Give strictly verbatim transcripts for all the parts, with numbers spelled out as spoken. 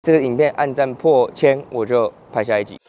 这个影片按赞破千，我就拍下一集。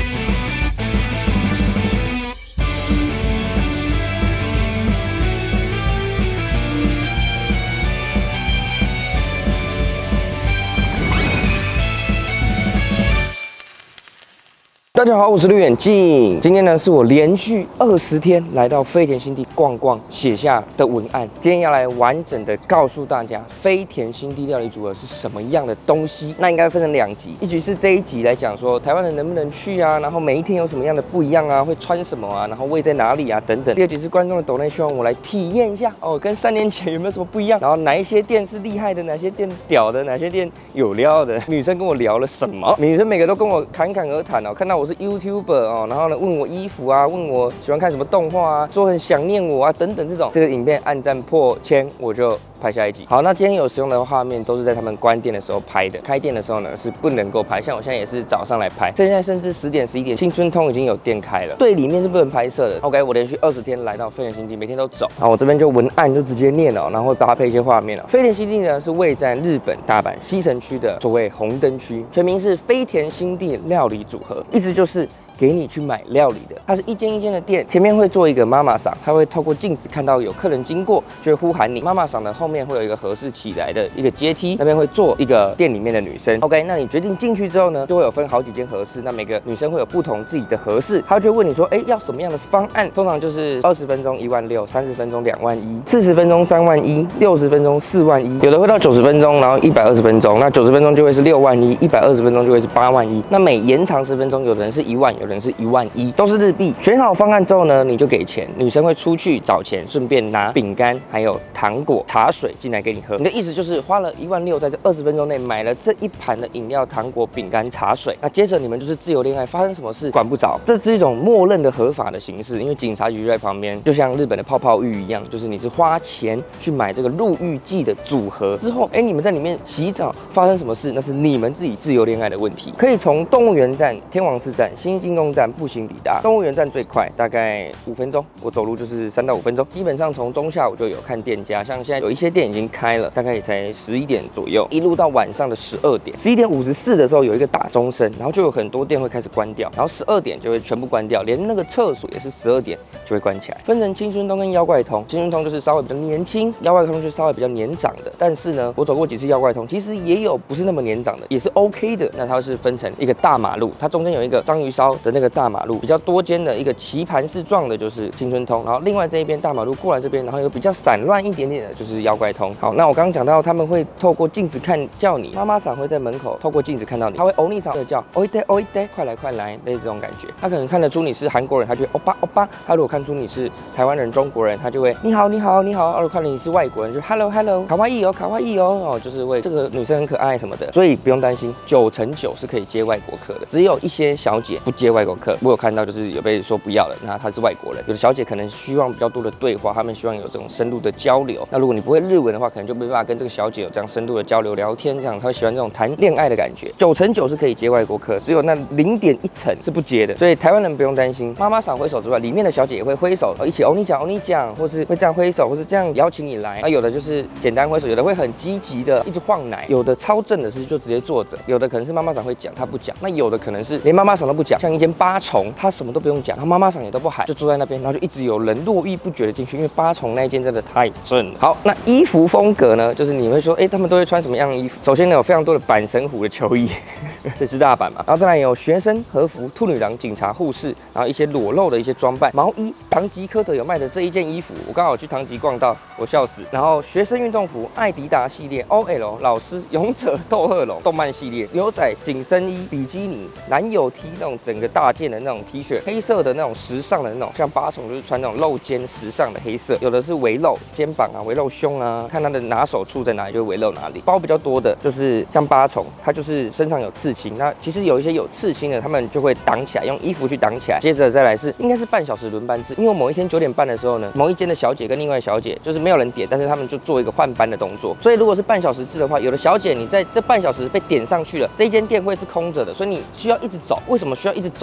大家好，我是陆远近。今天呢，是我连续二十天来到飞田新地逛逛写下的文案。今天要来完整的告诉大家，飞田新地料理组合是什么样的东西。那应该分成两集，一集是这一集来讲说台湾人能不能去啊，然后每一天有什么样的不一样啊，会穿什么啊，然后位在哪里啊等等。第二集是观众的抖内希望我来体验一下哦，跟三年前有没有什么不一样？然后哪一些店是厉害的，哪些店屌的，哪些店有料的？女生跟我聊了什么？女生每个都跟我侃侃而谈哦，看到我是 YouTuber 哦，然后呢问我衣服啊，问我喜欢看什么动画啊，说很想念我啊等等这种。这个影片按赞破千，我就拍下一集。好，那今天有使用的画面都是在他们关店的时候拍的，开店的时候呢是不能够拍。像我现在也是早上来拍，现在甚至十点十一点，青春通已经有店开了，对，里面是不能拍摄的。OK， 我连续二十天来到飞田新地，每天都走。好，我这边就文案就直接念了，然后搭配一些画面了。飞田新地呢是位在日本大阪西城区的所谓红灯区，全名是飞田新地料理组合，意思就是给你去买料理的。它是一间一间的店，前面会做一个妈妈桑，它会透过镜子看到有客人经过，就会呼喊你。妈妈桑的后面会有一个合适起来的一个阶梯，那边会坐一个店里面的女生。OK， 那你决定进去之后呢，就会有分好几间合适，那每个女生会有不同自己的合适，她就会问你说，哎，要什么样的方案？通常就是二十分钟一万六，三十分钟两万一，四十分钟三万一，六十分钟四万一，有的会到九十分钟，然后一百二十分钟，那九十分钟就会是六万一，一百二十分钟就会是八万一。那每延长十分钟，有的人是一万，有的人是一万一，都是日币。选好方案之后呢，你就给钱，女生会出去找钱，顺便拿饼干还有糖果、茶水进来给你喝。你的意思就是花了一万六，在这二十分钟内买了这一盘的饮料、糖果、饼干、茶水。那接着你们就是自由恋爱，发生什么事管不着，这是一种默认的合法的形式，因为警察局就在旁边，就像日本的泡泡浴一样，就是你是花钱去买这个入浴剂的组合之后，哎，你们在里面洗澡，发生什么事那是你们自己自由恋爱的问题。可以从动物园站、天王寺站、新进宫站步行抵达。动物园站最快，大概五分钟，我走路就是三到五分钟。基本上从中下午就有看店家，像现在有一些店已经开了，大概也才十一点左右，一路到晚上的十二点。十一点五十四的时候有一个打钟声，然后就有很多店会开始关掉，然后十二点就会全部关掉，连那个厕所也是十二点就会关起来。分成青春通跟妖怪通，青春通就是稍微比较年轻，妖怪通就是稍微比较年长的。但是呢，我走过几次妖怪通，其实也有不是那么年长的，也是 OK 的。那它是分成一个大马路，它中间有一个章鱼烧的那个大马路，比较多间的一个棋盘式状的，就是青春通，然后另外这一边大马路过来这边，然后有比较散乱一点点的，就是妖怪通。好，那我刚刚讲到他们会透过镜子看叫你，妈妈桑会在门口透过镜子看到你，他会欧尼桑会叫欧一呆欧一呆，快来快来，类似这种感觉。他可能看得出你是韩国人，他就会欧巴欧巴；他如果看出你是台湾人、中国人，他就会你好你好你好；如果看你是外国人，就 hello hello， 卡哇伊哦卡哇伊哦哦，就是为这个女生很可爱什么的。所以不用担心，九成九是可以接外国客的，只有一些小姐不接外国客。我有看到就是有被说不要了，那她是外国人。有的小姐可能希望比较多的对话，她们希望有这种深度的交流。那如果你不会日文的话，可能就没办法跟这个小姐有这样深度的交流聊天，这样她会喜欢这种谈恋爱的感觉。九成九是可以接外国客，只有那零点一成是不接的。所以台湾人不用担心，妈妈桑挥手之外，里面的小姐也会挥手，一起欧你讲欧你讲，或是会这样挥手，或是这样邀请你来。那有的就是简单挥手，有的会很积极的一直晃奶，有的超正的是就直接坐着，有的可能是妈妈桑会讲，她不讲。那有的可能是连妈妈桑都不讲，像一间八重，她什么都不用讲，她妈妈桑也都不喊，就坐在那边，然后就一直有人络绎不绝的进去，因为八重那一间真的太正了。好，那衣服风格呢，就是你会说，哎、欸，他们都会穿什么样的衣服？首先呢，有非常多的阪神虎的球衣，这是大阪嘛，然后再来有学生和服、兔女郎、警察、护士，然后一些裸露的一些装扮，毛衣，唐吉诃德有卖的这一件衣服，我刚好去唐吉逛到，我笑死。然后学生运动服，艾迪达系列 O L 老师勇者斗恶龙动漫系列，牛仔紧身衣、比基尼、男友 T 那种整个大件的那种 T 恤，黑色的那种时尚的那种，像八重就是穿那种露肩时尚的黑色，有的是围露肩膀啊、围露胸啊，看它的拿手处在哪里就围露哪里。包比较多的就是像八重，它就是身上有刺青，那其实有一些有刺青的，他们就会挡起来，用衣服去挡起来。接着再来是应该是半小时轮班制，因为某一天九点半的时候呢，某一间的小姐跟另外小姐就是没有人点，但是他们就做一个换班的动作。所以如果是半小时制的话，有的小姐你在这半小时被点上去了，这一间店会是空着的，所以你需要一直走。为什么需要一直走？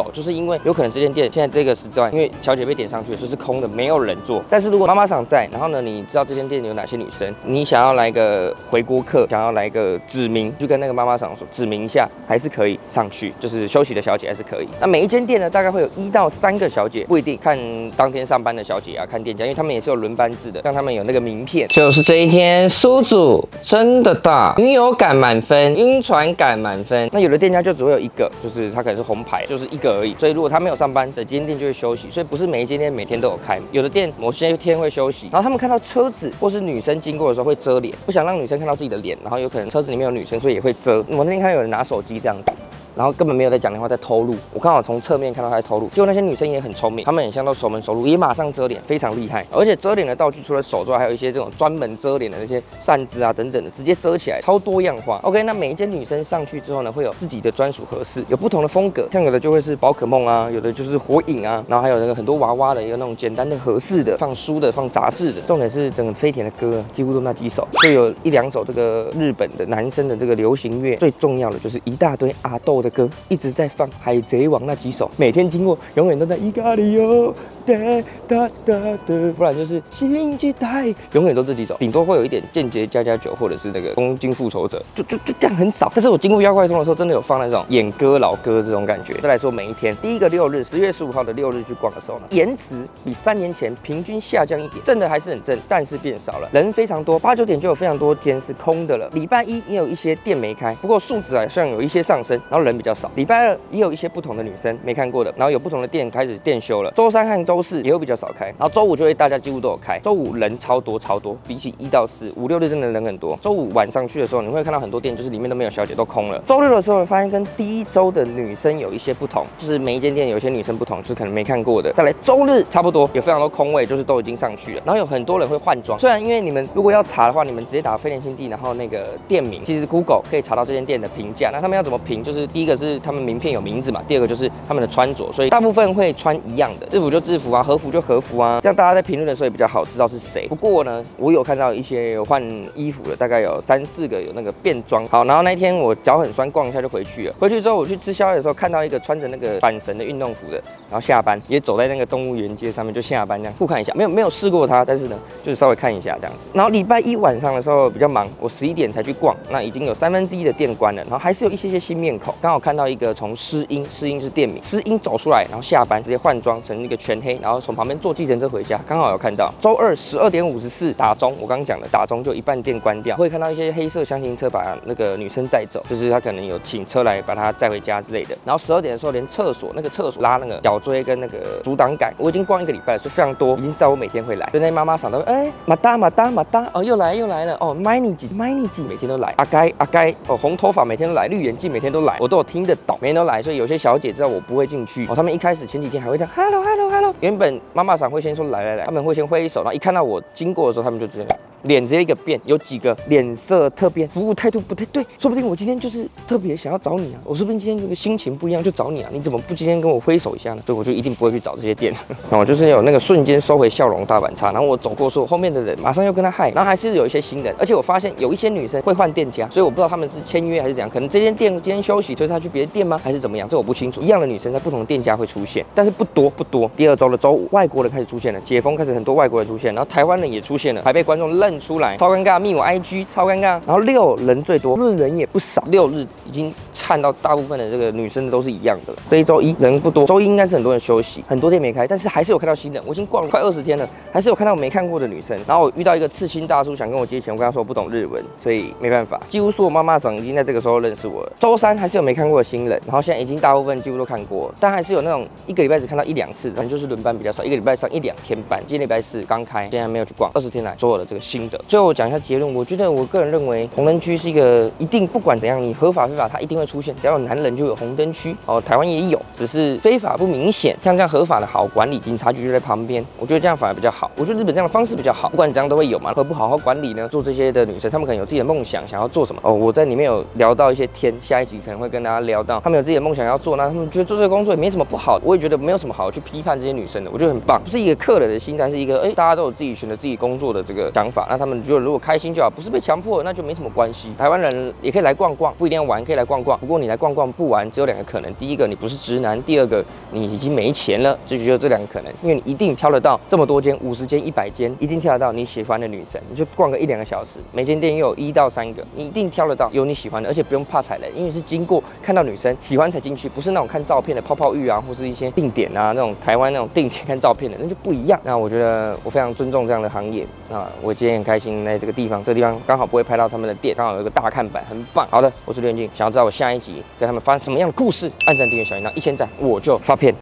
走，就是因为有可能这间店现在这个时段，因为小姐被点上去，所以是空的，没有人做。但是如果妈妈桑在，然后呢，你知道这间店有哪些女生，你想要来个回锅客，想要来个指名，就跟那个妈妈桑说指名一下，还是可以上去，就是休息的小姐还是可以。那每一间店呢，大概会有一到三个小姐，不一定看当天上班的小姐啊，看店家，因为他们也是有轮班制的，让他们有那个名片。就是这一间苏组真的大，女友感满分，晕船感满分。那有的店家就只会有一个，就是他可能是红牌，就是一个而已。所以如果他没有上班，整间店就会休息。所以不是每一间店每天都有开，有的店某些天会休息。然后他们看到车子或是女生经过的时候会遮脸，不想让女生看到自己的脸，然后有可能车子里面有女生，所以也会遮。我那天看到有人拿手机这样子。然后根本没有在讲电话，在偷录。我刚好从侧面看到他在偷录，结果那些女生也很聪明，她们很像都熟门熟路，也马上遮脸，非常厉害。而且遮脸的道具除了手之外，还有一些这种专门遮脸的那些扇子啊等等的，直接遮起来，超多样化。OK， 那每一间女生上去之后呢，会有自己的专属合适，有不同的风格，像有的就会是宝可梦啊，有的就是火影啊，然后还有那个很多娃娃的，有那种简单的合适的，放书的，放杂志的。重点是整个飞田的歌几乎都那几首，就有一两首这个日本的男生的这个流行乐。最重要的就是一大堆阿豆的歌，一直在。在放海贼王那几首，每天经过，永远都在伊咖喱哟，哒哒哒哒，不然就是星际带，永远都这几首，顶多会有一点间谍加加酒，或者是那个东京复仇者，就就就这样很少。但是我经过妖怪通的时候，真的有放那种演歌老歌这种感觉。再来说每一天，第一个六日，十月十五号的六日去逛的时候呢，颜值比三年前平均下降一点，正的还是很正，但是变少了，人非常多，八九点就有非常多间是空的了。礼拜一也有一些店没开，不过数值好像有一些上升，然后人比较少。礼拜二也有一些不同的女生没看过的，然后有不同的店开始店休了。周三和周四也有比较少开，然后周五就会大家几乎都有开。周五人超多超多，比起一到四、五六日真的人很多。周五晚上去的时候，你会看到很多店就是里面都没有小姐，都空了。周六的时候，发现跟第一周的女生有一些不同，就是每一间店有一些女生不同，就是可能没看过的。再来周日差不多有非常多空位，就是都已经上去了。然后有很多人会换装，虽然因为你们如果要查的话，你们直接打飞田新地，然后那个店名，其实 Google 可以查到这间店的评价。那他们要怎么评？就是第一个是他们名片有名字嘛，第二个就是他们的穿着，所以大部分会穿一样的，制服就制服啊，和服就和服啊，这样大家在评论的时候也比较好知道是谁。不过呢，我有看到一些有换衣服的，大概有三四个有那个变装。好，然后那天我脚很酸，逛一下就回去了。回去之后我去吃宵夜的时候，看到一个穿着那个阪神的运动服的，然后下班也走在那个动物园街上面就下班这样互看一下，没有没有试过他，但是呢就是稍微看一下这样子。然后礼拜一晚上的时候比较忙，我十一点才去逛，那已经有三分之一的店关了，然后还是有一些些新面孔。刚好看到一个从诗音，诗音是店名，诗音走出来，然后下班直接换装成一个全黑，然后从旁边坐计程车回家，刚好有看到。周二十二点五十四打钟，我刚刚讲的打钟就一半店关掉，会看到一些黑色厢型车把那个女生载走，就是他可能有请车来把她载回家之类的。然后十二点的时候，连厕所那个厕所拉那个脚锥跟那个阻挡杆，我已经逛一个礼拜了，所以非常多，已经知道我每天会来。所以那妈妈想到，哎，马达马达马达，哦，又来又来了，哦，麦尼吉麦尼吉每天都来，阿该阿该，哦，红头发每天都来，绿眼镜每天都来，我都有听得懂，每天都来。所以有些小姐知道我不会进去，哦，他们一开始前几天还会这样 ，hello hello hello， 原本妈妈桑会先说来来来，他们会先挥手，然后一看到我经过的时候，他们就直接。脸直接一个变，有几个脸色特变，服务态度不太对，说不定我今天就是特别想要找你啊，我说不定今天这个心情不一样就找你啊，你怎么不今天跟我挥手一下呢？所以我就一定不会去找这些店，然后我就是有那个瞬间收回笑容大反差，然后我走过说后面的人马上又跟他嗨，然后还是有一些新人，而且我发现有一些女生会换店家，所以我不知道他们是签约还是怎样，可能这间店今天休息，所以他去别的店吗？还是怎么样？这我不清楚。一样的女生在不同的店家会出现，但是不多不多。第二周的周五，外国人开始出现了，解封开始很多外国人出现，然后台湾人也出现了，还被观众认出来，超尴尬。密我 I G 超尴尬，然后六人最多，日人也不少，六日已经看到大部分的这个女生都是一样的了。这一周一人不多，周一应该是很多人休息，很多店没开，但是还是有看到新人。我已经逛了快二十天了，还是有看到我没看过的女生。然后我遇到一个刺青大叔想跟我借钱，我跟他说我不懂日文，所以没办法。几乎所有妈妈桑已经在这个时候认识我了。周三还是有没看过的新人，然后现在已经大部分几乎都看过了，但还是有那种一个礼拜只看到一两次，反正就是轮班比较少，一个礼拜上一两天班。今天礼拜四刚开，现在没有去逛，二十天来所有的这个心得。最后我讲一下结论，我觉得我。我个人认为红灯区是一个一定不管怎样，你合法非法它一定会出现，只要有男人就有红灯区哦。台湾也有，只是非法不明显。像这样合法的好管理，警察局就在旁边，我觉得这样反而比较好。我觉得日本这样的方式比较好，不管怎样都会有嘛。何不好好管理呢？做这些的女生，她们可能有自己的梦想，想要做什么哦。我在里面有聊到一些天，下一集可能会跟大家聊到，她们有自己的梦想要做，那她们觉得做这个工作也没什么不好，我也觉得没有什么好去批判这些女生的，我觉得很棒，不是一个客人的心态，是一个哎、欸、大家都有自己选择自己工作的这个想法。 那他们就如果开心就好，不是被强迫，那就没什么关系。台湾人也可以来逛逛，不一定要玩，可以来逛逛。不过你来逛逛不玩，只有两个可能：第一个你不是直男，第二个你已经没钱了，就只有这两个可能。因为你一定挑得到这么多间，五十间、一百间，一定挑得到你喜欢的女生，你就逛个一两个小时，每间店又有一到三个，你一定挑得到有你喜欢的，而且不用怕踩雷，因为是经过看到女生喜欢才进去，不是那种看照片的泡泡浴啊，或是一些定点啊那种台湾那种定点看照片的，那就不一样。那我觉得我非常尊重这样的行业。那我今天很开心在这个地方，这个地方刚好不会拍到他们的店，刚好有一个大看板，很棒。好的，我是刘元敬，想要知道我下一集跟他们发生什么样的故事，按赞、订阅、小铃铛，一千赞我就发片。